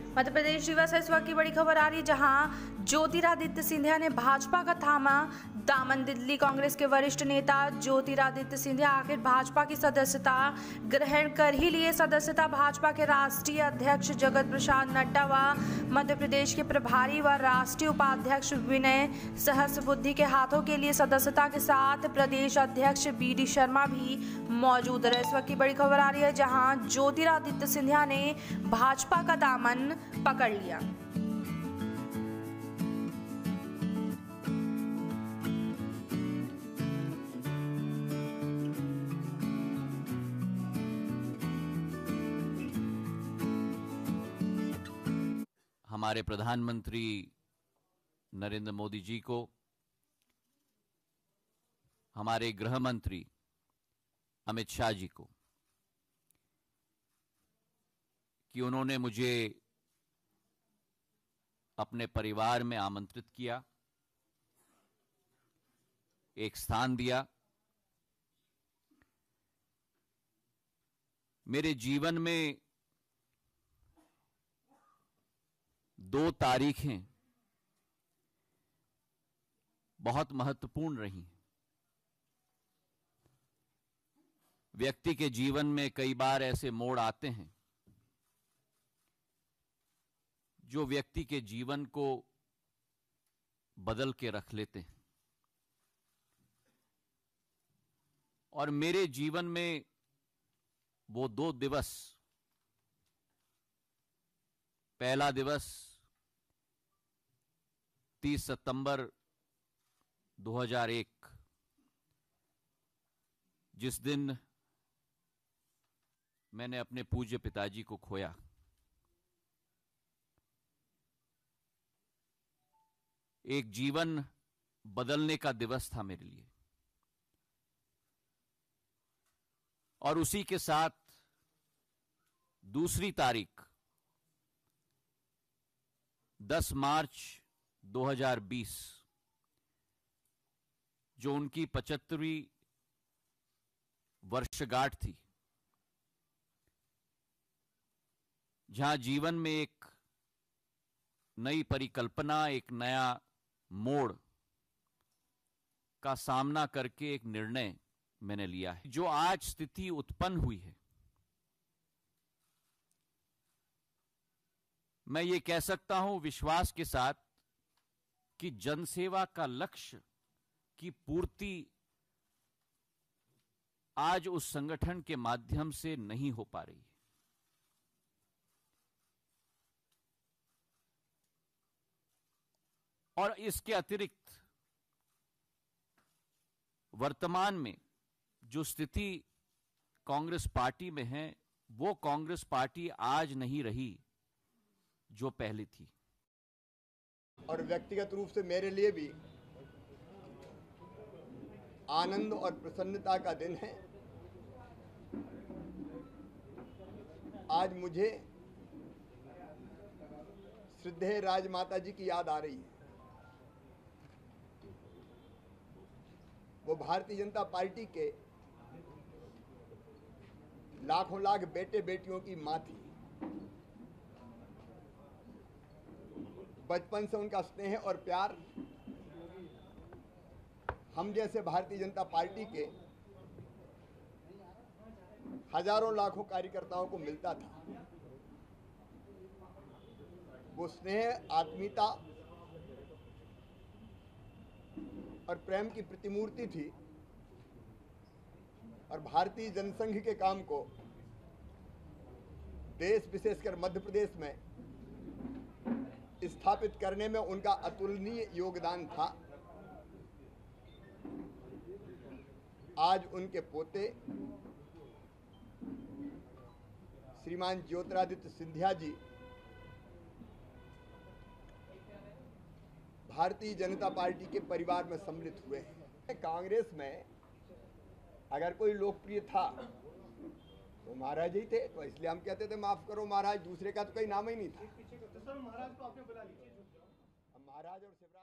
मध्य प्रदेश दिवस है इस वक्त की बड़ी खबर आ रही है, जहां ज्योतिरादित्य सिंधिया ने भाजपा का थामा दामन। दिल्ली कांग्रेस के वरिष्ठ नेता ज्योतिरादित्य सिंधिया आखिर भाजपा की सदस्यता ग्रहण कर ही लिए। सदस्यता भाजपा के राष्ट्रीय अध्यक्ष जगत प्रसाद नड्डा व मध्य प्रदेश के प्रभारी व राष्ट्रीय उपाध्यक्ष विनय सहस्रबुद्धे के हाथों के लिए सदस्यता के साथ प्रदेश अध्यक्ष BD शर्मा भी मौजूद रहे। इस वक्त की बड़ी खबर आ रही है, जहां ज्योतिरादित्य सिंधिया ने भाजपा का दामन पकड़ लिया। हमारे प्रधानमंत्री नरेंद्र मोदी जी को, हमारे गृह मंत्री अमित शाह जी को, कि उन्होंने मुझे अपने परिवार में आमंत्रित किया, एक स्थान दिया। मेरे जीवन में 2 तारीखें बहुत महत्वपूर्ण रही। व्यक्ति के जीवन में कई बार ऐसे मोड़ आते हैं जो व्यक्ति के जीवन को बदल के रख लेते हैं, और मेरे जीवन में वो 2 दिवस, पहला दिवस 30 सितंबर 2001, जिस दिन मैंने अपने पूज्य पिताजी को खोया। एक जीवन बदलने का दिवस था मेरे लिए, और उसी के साथ दूसरी तारीख 10 मार्च 2020, जो उनकी 75वीं वर्षगांठ थी, जहां जीवन में एक नई परिकल्पना, एक नया मोड़ का सामना करके एक निर्णय मैंने लिया है। जो आज स्थिति उत्पन्न हुई है, मैं ये कह सकता हूं विश्वास के साथ कि जनसेवा का लक्ष्य की पूर्ति आज उस संगठन के माध्यम से नहीं हो पा रही है। और इसके अतिरिक्त वर्तमान में जो स्थिति कांग्रेस पार्टी में है, वो कांग्रेस पार्टी आज नहीं रही जो पहले थी। और व्यक्तिगत रूप से मेरे लिए भी आनंद और प्रसन्नता का दिन है। आज मुझे श्रद्धेय राजमाता जी की याद आ रही है। वो भारतीय जनता पार्टी के लाखों लाख बेटे बेटियों की मां थी। बचपन से उनका स्नेह और प्यार हम जैसे भारतीय जनता पार्टी के हजारों लाखों कार्यकर्ताओं को मिलता था। वो स्नेह, आत्मीयता और प्रेम की प्रतिमूर्ति थी, और भारतीय जनसंघ के काम को देश, विशेषकर मध्य प्रदेश में स्थापित करने में उनका अतुलनीय योगदान था। आज उनके पोते श्रीमान ज्योतिरादित्य सिंधिया जी भारतीय जनता पार्टी के परिवार में सम्मिलित हुए हैं। कांग्रेस में अगर कोई लोकप्रिय था तो महाराज ही थे, तो इसलिए हम कहते थे माफ करो महाराज, दूसरे का तो कोई नाम ही नहीं था। महाराज को आपने बुला लीजिए। महाराज और